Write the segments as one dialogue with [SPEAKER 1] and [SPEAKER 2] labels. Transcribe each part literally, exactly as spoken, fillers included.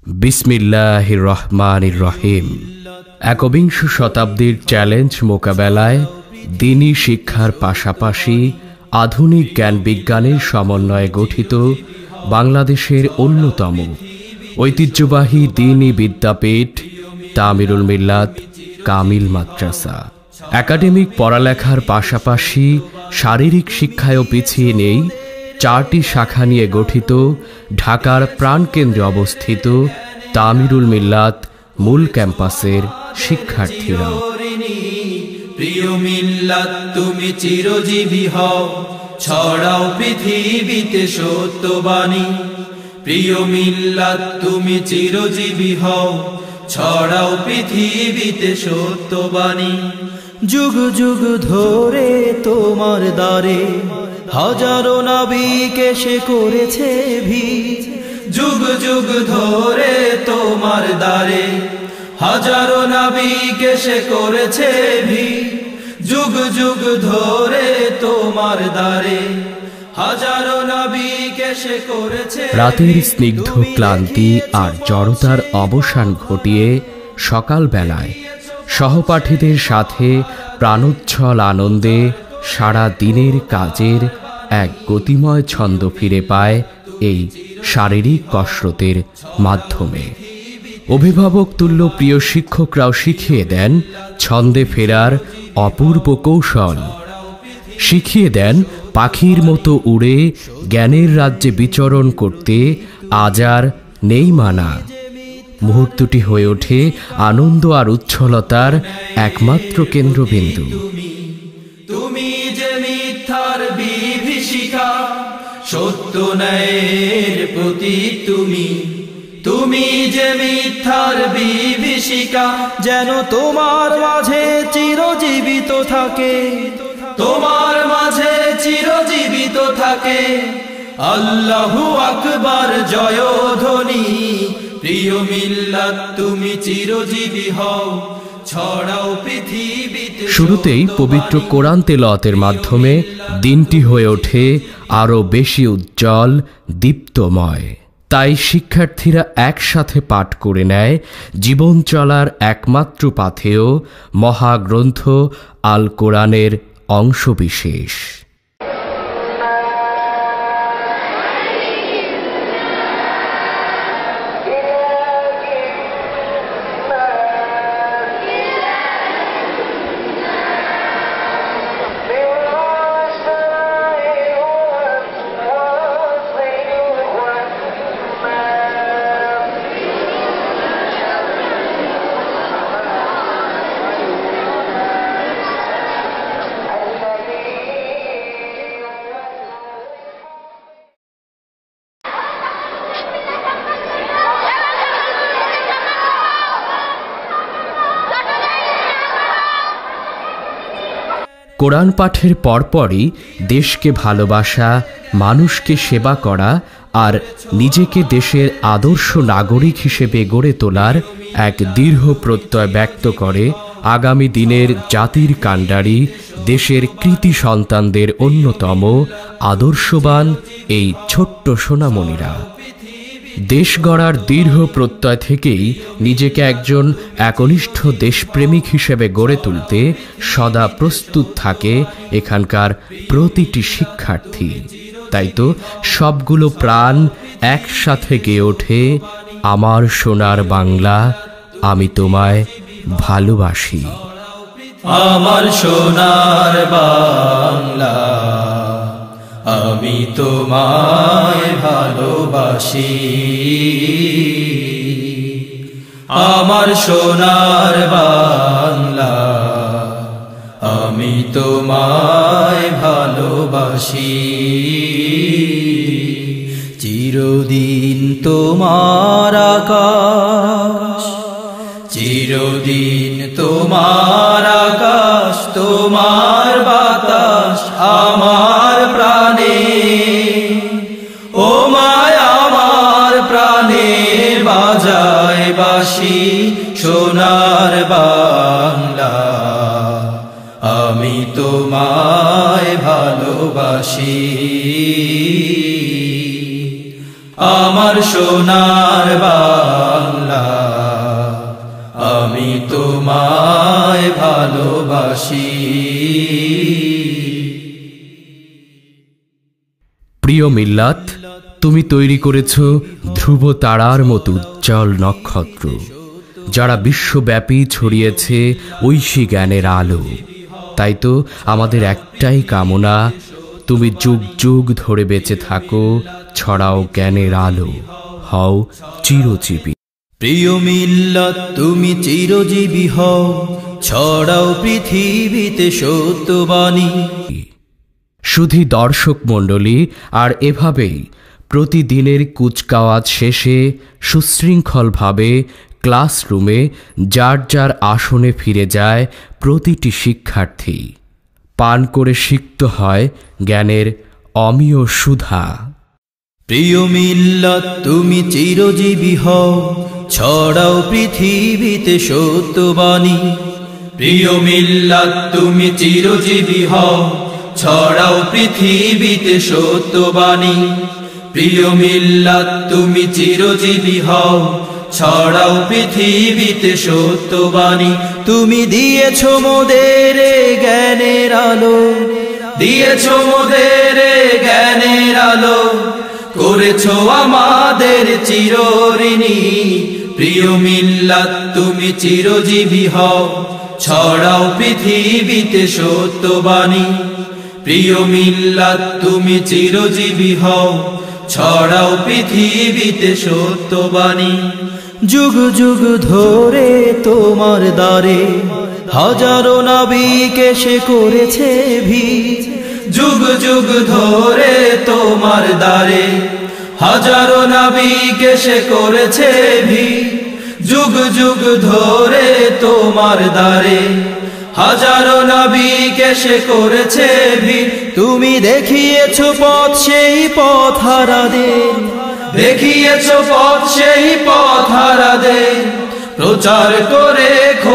[SPEAKER 1] বিসমিল্লাহির রহমানির রহিম। একবিংশ শতাব্দীর চ্যালেঞ্জ মোকাবেলায় দ্বীনি শিক্ষার পাশাপাশি আধুনিক জ্ঞান বিজ্ঞানের সমন্বয়ে গঠিত বাংলাদেশের অন্যতম ঐতিহ্যবাহী দ্বীনি বিদ্যাপীঠ তামিরুল মিল্লাত কামিল মাদ্রাসা। একাডেমিক পড়ালেখার পাশাপাশি শারীরিক শিক্ষায়ও পিছিয়ে নেই চারটি শাখা নিয়ে গঠিত ঢাকার প্রাণকেন্দ্রে অবস্থিত তামিরুল মিল্লাত মূল ক্যাম্পাসের শিক্ষার্থীরা।
[SPEAKER 2] প্রিয় মিল্লাত তুমি চিরজীবী হও, ছড়াও পৃথিবীতে সত্যবাণী। প্রিয় মিল্লাত তুমি চিরজীবী হও, ছড়াও পৃথিবীতে সত্যবাণী।
[SPEAKER 3] যুগ যুগ ধরে তোমার দ্বারে হাজারো নবীকে সে করেছে ভিড়।
[SPEAKER 2] যুগ যুগ ধরে তোমার দ্বারে হাজারো নবীকে সে করেছে ভিড়। যুগ যুগ ধরে তোমার দ্বারে হাজারো নবীকে সে করেছে।
[SPEAKER 1] রাতের স্নিগ্ধ ক্লান্তি আর জড়তার অবসান ঘটিয়ে সকালবেলায় সহপাঠীদের সাথে প্রাণোচ্ছল আনন্দে সারা দিনের কাজের এক গতিময় ছন্দ ফিরে পায় এই শারীরিক কসরতের মাধ্যমে। অভিভাবক তুল্য প্রিয় শিক্ষকরাও শিখিয়ে দেন ছন্দে ফেরার অপূর্ব কৌশল, শিখিয়ে দেন পাখির মতো উড়ে জ্ঞানের রাজ্যে বিচরণ করতে আজ আর নেই মানা। মুহূর্তটি হয়ে ওঠে আনন্দ আর উচ্ছলতার একমাত্র কেন্দ্রবিন্দু।
[SPEAKER 2] তুমি যে মিথ্যার বিভীষিকা, সত্য ন্যায়ের প্রতীক তুমি। তুমি যে মিথ্যার বিভীষিকা,
[SPEAKER 3] যেন তোমার মাঝে চিরজীবিত থাকে,
[SPEAKER 2] তোমার মাঝে চিরজীবিত থাকে। আল্লাহু আকবার জয়ধ্বনি। প্রিয় মিল্লাত তুমি চিরজীবী হও, ছড়াও পৃথিবীতে।
[SPEAKER 1] শুরুতেই পবিত্র কোরআন তেলাওয়াতের মাধ্যমে দিনটি হয়ে ওঠে আরও বেশি উজ্জ্বল দীপ্তময়। তাই শিক্ষার্থীরা একসাথে পাঠ করে নেয় জীবন চলার একমাত্র পাথেয় মহাগ্রন্থ আল কোরআনের অংশবিশেষ। কোরআন পাঠের পরপরই দেশকে ভালোবাসা, মানুষকে সেবা করা আর নিজেকে দেশের আদর্শ নাগরিক হিসেবে গড়ে তোলার এক দৃঢ় প্রত্যয় ব্যক্ত করে আগামী দিনের জাতির কাণ্ডারি, দেশের কৃতি সন্তানদের অন্যতম আদর্শবান এই ছোট্ট সোনামণিরা। দেশ গড়ার দৃঢ় প্রত্যয় থেকেই নিজেকে একজন একনিষ্ঠ দেশপ্রেমিক হিসেবে গড়ে তুলতে সদা প্রস্তুত থাকে এখানকার প্রতিটি শিক্ষার্থী। তাই তো সবগুলো প্রাণ একসাথে গেয়ে ওঠে আমার সোনার বাংলা, আমি তোমায় ভালোবাসি।
[SPEAKER 2] আমার সোনার বাংলা, আমি তোমায় ভালোবাসি। আমার সোনার বাংলা, আমি তোমায় ভালোবাসি। চিরদিন তোমার আকাশ, চিরদিন তোমার আকাশ, তোমার বাতাস আমার প্রাণে। ও মায় আমার প্রাণে বাজায় বাঁশি সোনার বাংলা, আমি তোমায় ভালোবাসি। আমার সোনার বাংলা, ভালোবাসি।
[SPEAKER 1] প্রিয় মিল্লাত, তুমি তৈরি করেছ ধ্রুব তারার মতো উজ্জ্বল নক্ষত্র, যারা বিশ্বব্যাপী ছড়িয়েছে ঐশী জ্ঞানের আলো। তাই তো আমাদের একটাই কামনা, তুমি যুগ যুগ ধরে বেঁচে থাকো, ছড়াও জ্ঞানের আলো, হও চিরজীবী।
[SPEAKER 3] প্রিয় মিল্লাত, তুমি চিরজীবী হও, ছড়াও পৃথিবীতে সত্যবাণী।
[SPEAKER 1] শুধু দর্শক মণ্ডলী, আর এভাবেই প্রতিদিনের কুচকাওয়াজ শেষে সুশৃঙ্খলভাবে ক্লাসরুমে যার যার আসনে ফিরে যায় প্রতিটি শিক্ষার্থী। পান করে সিক্ত হয় জ্ঞানের অমীয় সুধা।
[SPEAKER 3] প্রিয় মিল্লাত, তুমি চিরজীবী হও, ছড়াও পৃথিবীতে সত্যবাণী।
[SPEAKER 2] প্রিয় মিল্লাত, তুমি চিরজীবী হও, ছড়াও পৃথিবীতে সত্যবাণী। প্রিয় মিল্লাত, তুমি চিরজীবী হও, ছড়াও পৃথিবীতে সত্যবাণী।
[SPEAKER 3] তুমি দিয়েছ মোদের জ্ঞানের আলো,
[SPEAKER 2] দিয়েছ মোদের জ্ঞানের আলো, করেছ আমাদের চিরঋণী। প্রিয় মিল্লাত, তুমি চিরজীবী হও, ছড়াও পৃথিবীতে সত্যবাণী। প্রিয় মিল্লাত, তুমি চিরজীবী হও, ছড়াও পৃথিবীতে সত্যবাণী।
[SPEAKER 3] যুগ যুগ ধরে তোমার দ্বারে হাজারো নবীকে সে করেছে ভিড়।
[SPEAKER 2] যুগ যুগ ধরে তোমার দ্বারে হাজারো নবীকে সে করেছে ভিড়। যুগ যুগ ধরে তোমার দ্বারে হাজারো নবীকে সে করেছে ভিড়।
[SPEAKER 3] তুমি দেখিয়েছ পথ সেই পথ হারাদের,
[SPEAKER 2] দেখিয়েছ পথ সেই পথ হারাদের, প্রচার করে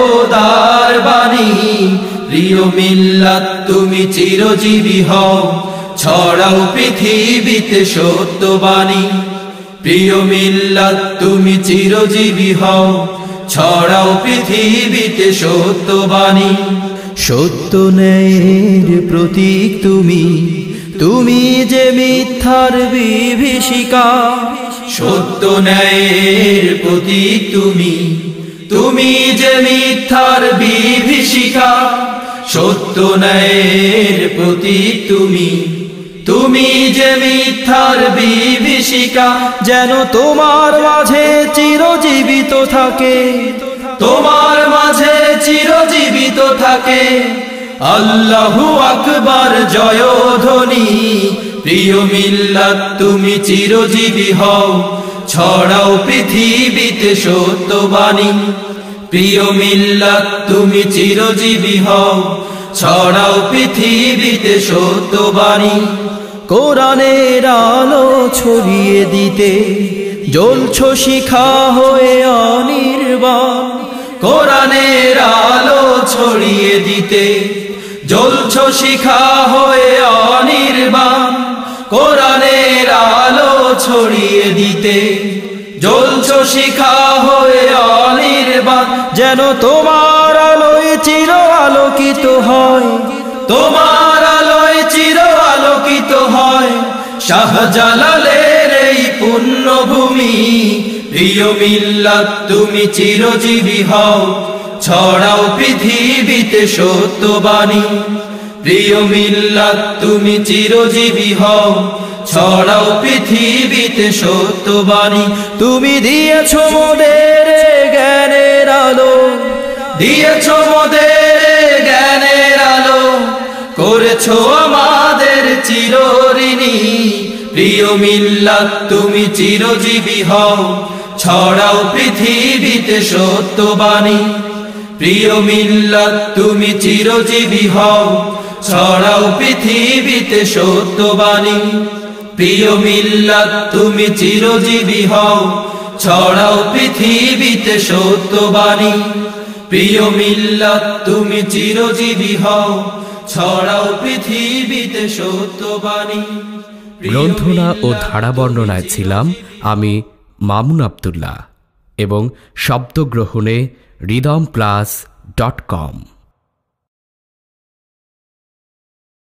[SPEAKER 2] খোদার বাণী। প্রিয় মিল্লাত, তুমি চিরজীবী হও, ছড়াও পৃথিবীতে সত্যবাণী। প্রিয় মিল্লাত, তুমি চিরজীবী হও, ছড়াও পৃথিবীতে সত্যবাণী।
[SPEAKER 3] সত্য ন্যায়ের প্রতীক তুমি, তুমি যে মিথ্যার বিভীষিকা।
[SPEAKER 2] সত্য ন্যায়ের প্রতীক তুমি, তুমি যে মিথ্যার বিভীষিকা। সত্য ন্যায়ের প্রতীক তুমি, তুমি যে মিথ্যার বিভীষিকা।
[SPEAKER 3] যেন তোমার মাঝে চিরজীবিত থাকে,
[SPEAKER 2] তোমার মাঝে চিরজীবিত থাকে আল্লাহু আকবার জয়ধ্বনি। প্রিয় মিল্লাত, তুমি চিরজীবী হও, ছড়াও পৃথিবীতে সত্যবাণী। প্রিয় মিল্লাত, তুমি চিরজীবী হও, ছড়াও পৃথিবীতে সত্যবাণী।
[SPEAKER 3] কোরআনের আলো ছড়িয়ে দিতে জ্বলছ শিখা হয়ে অনির্বাণ।
[SPEAKER 2] কোরআনের আলো ছড়িয়ে দিতে জ্বলছ শিখা হয়ে অনির্বাণ। কোরআনের আলো ছড়িয়ে দিতে জ্বলছ শিখা হয়ে অনির্বাণ।
[SPEAKER 3] যেন তোমার আলোয় চির আলোকিত হয়,
[SPEAKER 2] তোমার আলোয় চির আলোকিত হয় শাহজালালের এই পুণ্যভূমি। প্রিয় মিল্লাত, তুমি চিরজীবী হও, ছড়াও পৃথিবীতে সত্যবাণী। প্রিয় মিল্লাত, তুমি চিরজীবী হও, ছড়াও পৃথিবীতে সত্যবাণী।
[SPEAKER 3] তুমি দিয়েছ মোদের জ্ঞানের আলো,
[SPEAKER 2] দিয়েছ মোদের জ্ঞানের আলো, করেছ আমাদের চিরঋণী। প্রিয় মিল্লাত, তুমি চিরজীবী হও, ছড়াও পৃথিবীতে সত্যবাণী। প্রিয় মিল্লাত, তুমি চিরজীবী হও, ছড়াও পৃথিবীতে সত্যবাণী। প্রিয় মিল্লাত, তুমি চিরজীবী হও, ছড়াও পৃথিবীতে সত্যবাণী। প্রিয় মিল্লাত, তুমি চিরজীবী হও, ছড়াও পৃথিবীতে সত্যবাণী।
[SPEAKER 1] গ্রন্থনা ও ধারা বর্ণনায় ছিলাম আমি মামুন আব্দুল্লাহ এবং শব্দগ্রহণে রিদম ক্লাস ডট কম।